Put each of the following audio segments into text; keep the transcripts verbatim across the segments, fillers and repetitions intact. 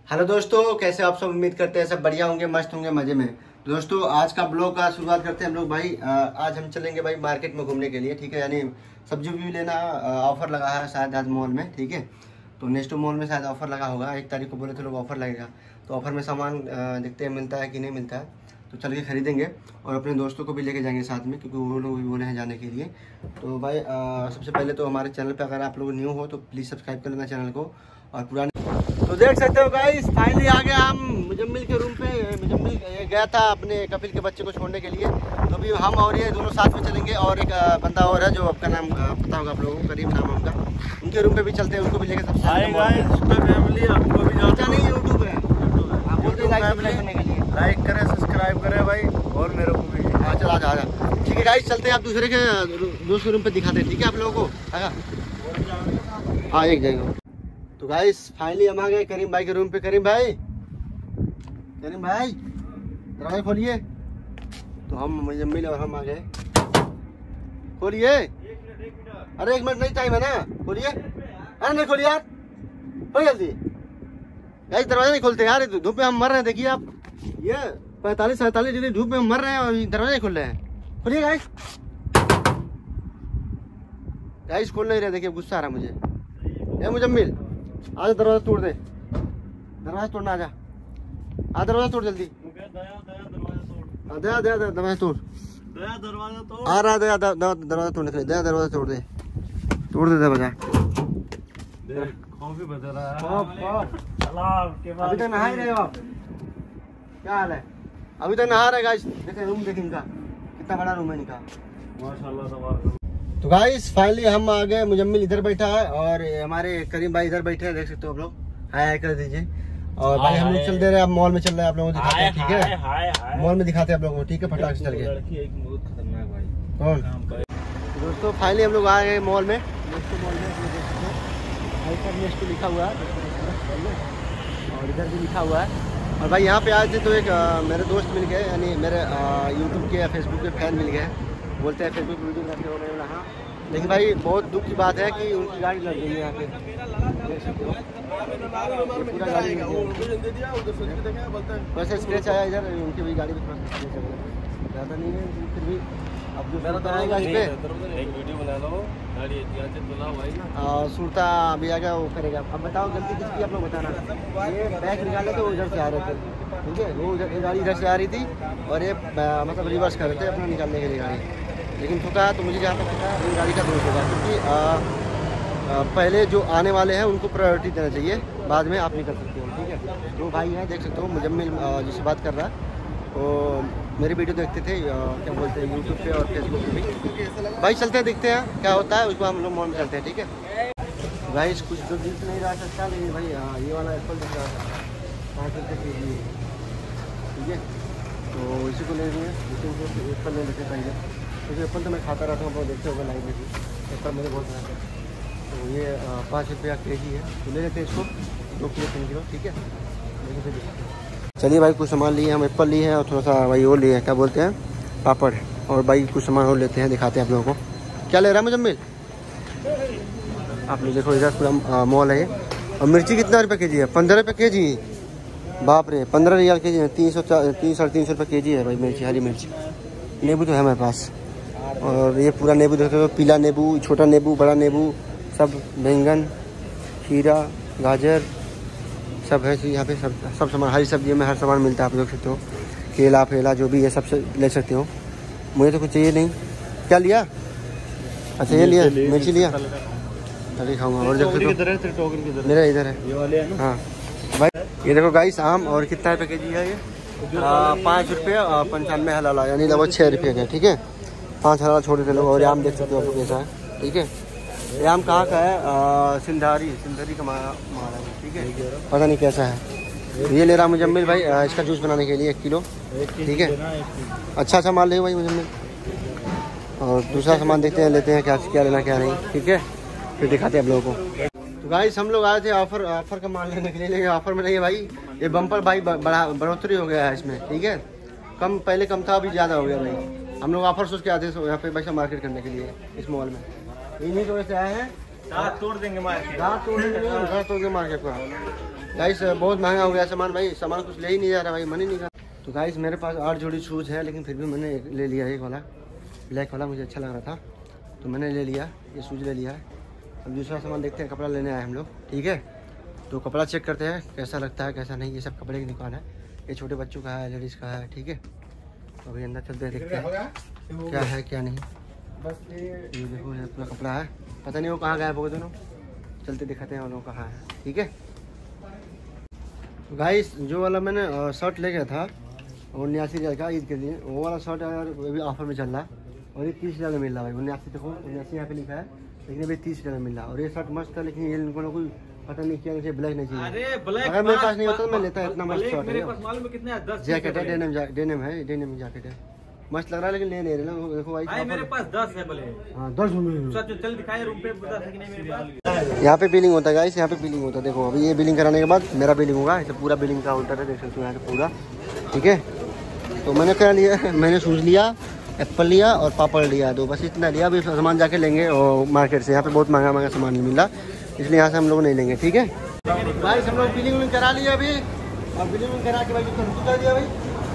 Hello दोस्तों, कैसे आप सब? उम्मीद करते हैं सब बढ़िया होंगे, मस्त होंगे, मजे में। दोस्तों आज का ब्लॉग का शुरुआत करते हैं हम लोग भाई। आज हम चलेंगे भाई मार्केट में घूमने के लिए, ठीक है। यानी सब्जी भी लेना, ऑफर लगा है शायद आज मॉल में, ठीक है। तो नेक्स्ट मॉल में शायद ऑफर लगा होगा, एक तारीख को बोले थे लोग ऑफर लगेगा। तो ऑफर में सामान देखते हैं मिलता है कि नहीं मिलता है, तो चल के खरीदेंगे और अपने दोस्तों को भी लेके जाएंगे साथ में, क्योंकि वो लोग भी बोले हैं जाने के लिए। तो भाई आ, सबसे पहले तो हमारे चैनल पे अगर आप लोग न्यू हो तो प्लीज़ सब्सक्राइब कर लेना चैनल को। और पुराने तो देख सकते हो गाइस, फाइनली आ गया हम मुजम्मिल के रूम पे। मुजम्मिल गया था अपने कपिल के बच्चे को छोड़ने के लिए, तो अभी हम और ये दोनों साथ में चलेंगे। और एक बंदा और है जो आपका नाम पता होगा आप लोगों को, करीम नाम है उनका, उनके रूम पे भी चलते हैं, उनको भी लेकर सबसे फैमिली आपको भी जाता नहीं यूट्यूब है, आप बोलते करने के लिए लाइक करें, सब्सक्राइब करें भाई, और मेरे को भी। हाँ चल आ जा ठीक है गाइस, चलते हैं। आप दूसरे के दोस्त के रूम पे दिखाते हैं, ठीक है आप लोगों को। हाँ एक जगह। तो गाइस फाइनली हम आ गए करीम भाई के रूम पे। करीम भाई, करीम भाई दरवाजा खोलिए। तो हम मुजम्मिल और हम आ गए। खोलिए। अरे एक मिनट नहीं टाइम है ना, खोलिए। अरे नहीं खोलिए यार, हो जल्दी। गाइस दरवाजा नहीं खोलते यार, धूप में हम मर रहे हैं। देखिए आप, ये पैंतालीस सैंतालीस डिग्री धूप में हम मर रहे हैं और दरवाजा नहीं खोल रहे हैं। खोलिए गाइस। गाइस खोल नहीं रहे, देखिए गुस्सा आ रहा मुझे। ए मुजम्मिल आजा, दरवाजा तोड़ दे, दरवाजा तोड़ना, आजा आ दरवाजा तोड़ जल्दी। दया दया दरवाजा तोड़, दरवाजा तोड़ आ रहा दया दरवाजा तोड़ने के लिए। दया दरवाजा तोड़ दे, तोड़ दे दरवाजा। कॉफी बजा रहा है। अभी तक नहा ही रहे हो आप? क्या हाल है? अभी तक नहा रहे गाइस। देखे रूम, देखे इनका कितना बड़ा रूम है इनका, माशाल्लाह। तो गाइस फाइनली हम आ गए। मुजम्मिल इधर बैठा है और हमारे करीम भाई इधर बैठे हैं, देख सकते हो आप लोग। हाय कर दीजिए। और भाई हम लोग चल दे रहे हैं, अब मॉल में चल रहे हैं, आप लोगों को दिखाते हैं, ठीक है। मॉल में दिखाते हैं आप लोगों को, ठीक है, फटाक से चल के। कौन? दोस्तों फाइनली हम लोग आ गए मॉल में। नेक्स्ट मॉल में नेक्स्ट लिखा हुआ है और इधर भी लिखा हुआ है। और भाई यहाँ पे आए थे तो एक आ, मेरे दोस्त मिल गए, यानी मेरे यूट्यूब के या फेसबुक के फैन मिल गए। बोलते हैं फेसबुक वीडियो बनाते हो रहे हैं यहाँ। लेकिन भाई बहुत दुख की बात है कि उनकी गाड़ी लग गई है यहाँ पे, देख सकते हो पूरा गाड़ी लग गई। वैसे स्क्रैच आया इधर, उनकी भी गाड़ी में थोड़ा स्क्रैच आया, ज़्यादा नहीं है फिर भी। अब जो मेरा तो आएगा इस पर एक वीडियो बना लो, गाड़ी और सुरता अभी आएगा वो करेगा। अब बताओ गलती किसकी, आप लोग बताना। ये बैग निकाले थे, वो उधर से आ रहे थे, ठीक है, वो उधर गाड़ी इधर से आ रही थी और ये मतलब रिवर्स कर रहे थे अपना निकालने के लिए गाड़ी, लेकिन ठुका। तो मुझे जहाँ तक पता है गाड़ी का दोष होगा, क्योंकि पहले जो आने वाले हैं उनको प्रायोरिटी देना चाहिए, बाद में आप निकल सकते हो, ठीक है। दो भाई हैं, देख सकते हो। मुजम्मिल जिससे बात कर रहा है तो मेरी वीडियो देखते थे, क्या बोलते हैं, यूट्यूब पे और फेसबुक पे भी। भाई चलते हैं, देखते हैं क्या होता है, उसको हम लोग मॉल में चलते हैं, ठीक है। भाई कुछ तो दिख नहीं रहा सकता, लेकिन भाई हाँ ये वाला एप्पल दिख रहा था पाँच रुपये के जी, ठीक है। तो इसी को ले लिए, इसी एप्पल ले लेते पहले, क्योंकि एप्पल तो मैं खाता रहता हूँ, देखते होगा लाइव में भी, एप्पल मुझे बहुत पसंद है। तो ये पाँच रुपया के जी है, तो ले लेते हैं इसको, दो किलो तीन किलो, ठीक है। चलिए भाई कुछ सामान लिए, हम एप्पल लिए हैं और थोड़ा सा भाई वो लिए हैं, क्या बोलते हैं, पापड़। और भाई कुछ सामान और लेते हैं, दिखाते हैं आप लोगों को। क्या ले रहा है मुजम्मिल? आप लोग देखो इधर पूरा मॉल है। और मिर्ची कितना रुपये के जी है? पंद्रह रुपये के जी, बाप रे, पंद्रह रियाल के जी है। तीन सौ तीन साढ़े तीन सौ रुपये के जी है भाई मिर्ची, हरी मिर्ची। नींबू तो है हमारे पास, और ये पूरा नींबू देखो, पीला नींबू, छोटा नींबू, बड़ा नींबू, सब बैंगन, खीरा, गाजर सब है यहाँ पे। सब सब सामान, हरी सब्जियों में हर सामान मिलता है, आप देख सकते हो। केला फेला जो भी है सब से ले सकते हो। मुझे तो कुछ चाहिए नहीं। क्या लिया? अच्छा ये लिया, मिर्ची लिया, अरे खाऊंगा। और देख सकते हो मेरा इधर है। हाँ भाई ये देखो गाइस, आम। और कितना रुपये के जी है ये? पाँच रुपये और पंचानवे हलाला, यानी लगभग छः रुपये का, ठीक है। पाँच हलाला छोड़ देते लोग। और आम देख सकते हो आपको कैसा है, ठीक है। ये आम कहाँ का है? आ, सिंधारी सिंधारी का मारा है, ठीक है, पता नहीं कैसा है। ये ले रहा मुजम्मिल भाई आ, इसका जूस बनाने के लिए एक किलो, ठीक है। अच्छा अच्छा माल ले भाई मुजम्मिल। और दूसरा सामान देखते हैं, लेते हैं क्या क्या लेना क्या नहीं, ठीक है, फिर दिखाते हैं आप लोगों को। तो गाइस हम लोग आए थे ऑफर ऑफर का माल लेने के लिए, लेकिन ऑफर में नहीं है भाई। ये बम्पर भाई बड़ा बढ़ोतरी हो गया है इसमें, ठीक है। कम पहले कम था, अभी ज़्यादा हो गया भाई। हम लोग ऑफर सोच के आते थे यहाँ पे पैसा मार्केट करने के लिए इस मॉल में। इन्हीं की वजह से आए हैं, दांत तोड़ देंगे मार्केट, दांत तोड़ देंगे, दांत तोड़ देंगे मार्केट का। गाइस बहुत महंगा हो गया सामान भाई, सामान कुछ ले ही नहीं जा रहा भाई, मन ही नहीं कर। तो गाइस मेरे पास आठ जोड़ी शूज़ है, लेकिन फिर भी मैंने एक ले लिया, एक वाला ब्लैक वाला मुझे अच्छा लग रहा था तो मैंने ले लिया, ये शूज़ ले लिया है। अब दूसरा सामान देखते हैं, कपड़ा लेने आए हम लोग, ठीक है। तो कपड़ा चेक करते हैं कैसा लगता है कैसा नहीं, ये सब कपड़े की दुकान है, ये छोटे बच्चों का है, लेडीज़ का है, ठीक है। तो अभी अंदर चलते हैं, देखते हैं क्या है क्या नहीं। बस ये देखो ये पूरा कपड़ा है, पता नहीं वो कहाँ गए वो दोनों, चलते दिखाते हैं वो लोग कहाँ है, ठीक है। गाइस जो वाला मैंने शर्ट ले गया था उन्यासी हज़ार का ईद के लिए, वो वाला शर्ट यार अभी ऑफर में चल रहा है और ये तीस हज़ार में मिल रहा है भाई। उन्यासी देखो उन्यासी यहाँ पे लिखा है, लेकिन अभी तीस हज़ार में मिल रहा है। और ये शर्ट मस्त है, लेकिन ये इनको ना कोई पता नहीं क्या मुझे ब्लैक नहीं चाहिए। अगर मेरे पास नहीं होता तो मैं लेता है, इतना मस्त शर्ट है, जैकेट है, डेनिम डेनिम है, डेनिम जैकेट है, मस्त लग रहा है, लेकिन ले नहीं रहे ना। देखो भाई मेरे पास दस है भले, हाँ दस चल दिखाए रूम पे दस है कि नहीं मेरे पास। यहाँ पे बिलिंग होता है गाइस, यहाँ पे बिलिंग होता है। देखो अभी ये बिलिंग कराने के बाद मेरा बिलिंग होगा, इसे पूरा बिलिंग काउंटर है, देख सकते हो यहाँ पे पूरा, ठीक है। तो मैंने क्या लिया, मैंने शूज़ लिया, एप्पल लिया और पापड़ लिया, तो बस इतना लिया। अभी सामान जाके लेंगे और मार्केट से, यहाँ पे बहुत महंगा महंगा सामान नहीं मिल रहा, इसलिए यहाँ से हम लोग नहीं लेंगे, ठीक है। भाई हम लोग बिलिंग विलिंग करा लिया अभी, और बिलिंग विलिंग करा के भाई कर दिया भाई,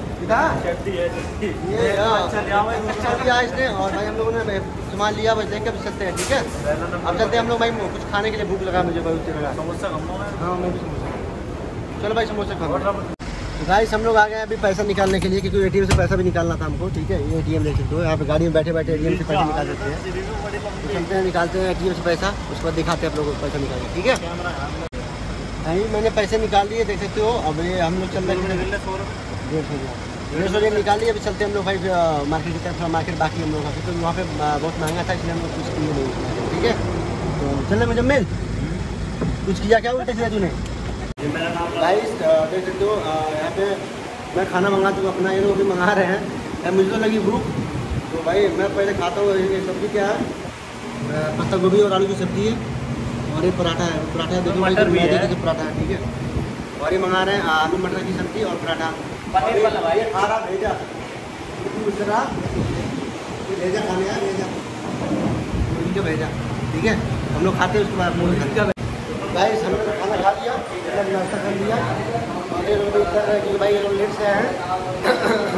ये अच्छा लिया इसने। और भाई हम लोगों ने सामान लिया, बस देख के चलते हैं, ठीक है। अब चलते हैं हम लोग भाई, कुछ खाने के लिए भूख लगा मुझे भाई, उससे लगा समोसा हाँ मैं भी समोसा, चलो भाई समोसा खाओ। गाइस हम लोग आ गए अभी पैसा निकालने के लिए, क्योंकि एटीएम से पैसा भी निकालना था हमको, ठीक है। ये एटीएम देख सकते हो, यहाँ पे गाड़ी में बैठे बैठे एटीएम से पैसा निकाल सकते हैं। चलते हैं निकालते हैं एटीएम से पैसा, उसके बाद दिखाते हैं आप लोगों को पैसा निकाल के, ठीक है। भाई मैंने पैसे निकाल लिए, देख सकते हो। अब ये हम लोग चल रहे हैं डेढ़ सौ डेढ़ सौ डेढ़ निकाल लिए। अभी चलते हैं हम लोग भाई मार्केट की तरफ, मार्केट बाकी हम लोग का, क्योंकि वहाँ पे बहुत महंगा था, इसलिए हम लोग कुछ किए नहीं, ठीक है। तो चलने मुझे मिल कुछ किया क्या उल्टे से तूने गाइस देख सकते हो। यहाँ पे मैं खाना मंगाता हूँ अपना, ये लोग भी मंगा रहे हैं, मुझे तो लगी भूख, तो भाई मैं पहले खाता हूँ। ये सब्ज़ी क्या है, पत्ता गोभी और आलू की सब्ज़ी है, और ये पराठा है, पराठा देखो मटर भी है, पराठा है, ठीक है। और ये मंगा रहे हैं आलू मटर की सब्ज़ी और पराठा, ये खा रहा भेजा दूसरा भेजा खाने यार भेजा भेजा, ठीक है। हम लोग खाते हैं उसके बाद गाइस हम लोग खाना खा लिया, नाश्ता कर लिया, और ये लोग उतर रहे क्योंकि भाई ये लोग लेट से आए हैं।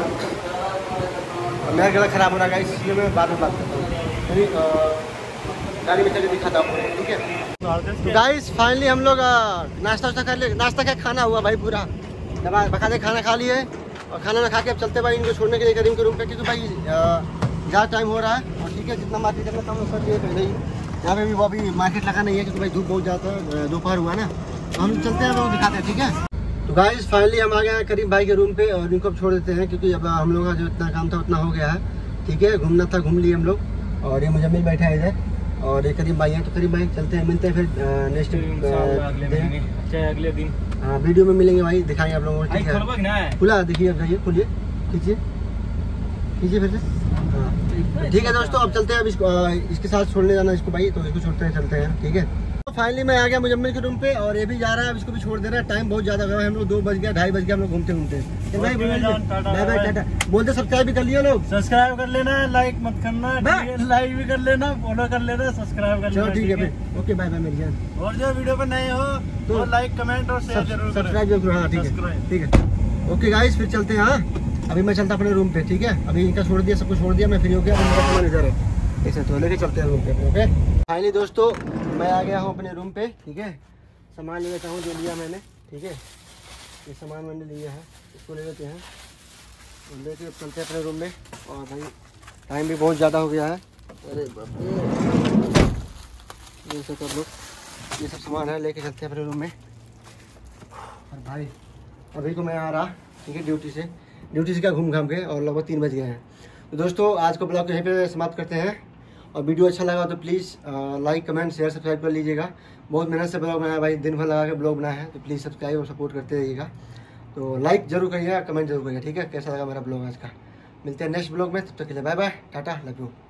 मेरा गला खराब हो रहा है गाइस, इसलिए मैं बाद में बात करता हूँ, गाड़ी में चले दिखाता हूँ, ठीक है। तो गाइस फाइनली हम लोग नाश्ता वास्ता कर लिए, नाश्ता क्या खाना हुआ भाई पूरा, दबा बकायदे खाना खा लिए, और खाना ना खा के अब चलते भाई इनको छोड़ने के लिए करीम के रूम पे, क्योंकि भाई ज़्यादा टाइम हो रहा है। और ठीक है जितना मार्केट करना था हम लोग कर लिए पहले ही, यहाँ पे भी वो अभी मार्केट लगा नहीं है, क्योंकि भाई धूप बहुत ज़्यादा है, दोपहर हुआ ना, तो हम चलते हैं लोग दिखाते हैं, ठीक है। तो गाइस फाइनली हम आ गए हैं करीम भाई के रूम पे, और इनको अब छोड़ देते हैं, क्योंकि अब हम लोग का जो इतना काम था उतना हो गया है, ठीक है। घूमना था घूम लिए हम लोग, और ये मुजम्मिल बैठा है इधर, और ये करीम भाई हैं। तो करीम भाई चलते हैं, मिलते हैं फिर नेक्स्ट अगले दिन, हाँ वीडियो में मिलेंगे भाई, दिखाएंगे आप लोगों को, ठीक है। खुला देखिए, अब जाइए खोलिए, खींचिए खींचिए फिर से, हाँ ठीक है दोस्तों। अब चलते हैं, अब इसको इसके साथ छोड़ने जाना इसको भाई, तो इसको छोड़ते हैं चलते हैं, ठीक है। तो फाइनली मैं आ गया मुजम्मिल के रूम पे, और ये भी जा रहा है, अब इसको भी छोड़ दे रहा है। टाइम बहुत ज़्यादा हो गया, हम लोग दो बज गया, ढाई बज गया, हम लोग घूमते घूमते। बाय बाय टाटा बोलते, सब्सक्राइब भी कर लिया लोग, सब्सक्राइब कर लेना, लाइक मत करना, लाइक भी कर लेना, फॉलो कर लेना, सब्सक्राइब कर लेना, ठीक है फिर ओके बाय बाय मेरी जान। और जो वीडियो पे नए हो तो लाइक कमेंट और शेयर जरूर करें, सब्सक्राइब जरूर, हाँ ठीक है ठीक है ओके गाइस। फिर चलते हैं, हाँ अभी मैं चलता अपने रूम पे, ठीक है। अभी इनका छोड़ दिया, सबको छोड़ दिया, मैं फ्री हो गया, मेरा सामान इधर है, ऐसे तो लेके चलते हैं रूम पे, ओके। फाइनली दोस्तों मैं आ गया हूँ अपने रूम पे, ठीक है। सामान ले लेता हूँ जो लिया मैंने, ठीक है। ये सामान मैंने लिया है, इसको ले लेते हैं और लेके चलते हैं अपने रूम में। और भाई टाइम भी बहुत ज़्यादा हो गया है, अरे बाप रे, ये सब कर लो, ये सब सामान है, लेके चलते हैं अपने रूम में। और भाई अभी को मैं आ रहा, ठीक है, ड्यूटी से ड्यूटी से क्या घूम घाम के, और लगभग तीन बज गए हैं। तो दोस्तों आज को ब्लॉग यहीं पे समाप्त करते हैं, और वीडियो अच्छा लगा तो please like comment share subscribe कर लीजिएगा। बहुत मेहनत से ब्लॉग बनाया भाई, दिन भर लगा के ब्लॉग बनाया है, तो प्लीज़ सब्सक्राइब और सपोर्ट करते रहिएगा। तो लाइक जरूर करिएगा, कमेंट जरूर करिएगा, ठीक है। कैसा लगा मेरा ब्लॉग आज का, मिलते हैं नेक्स्ट ब्लॉग में, तब तक के लिए bye bye tata love you.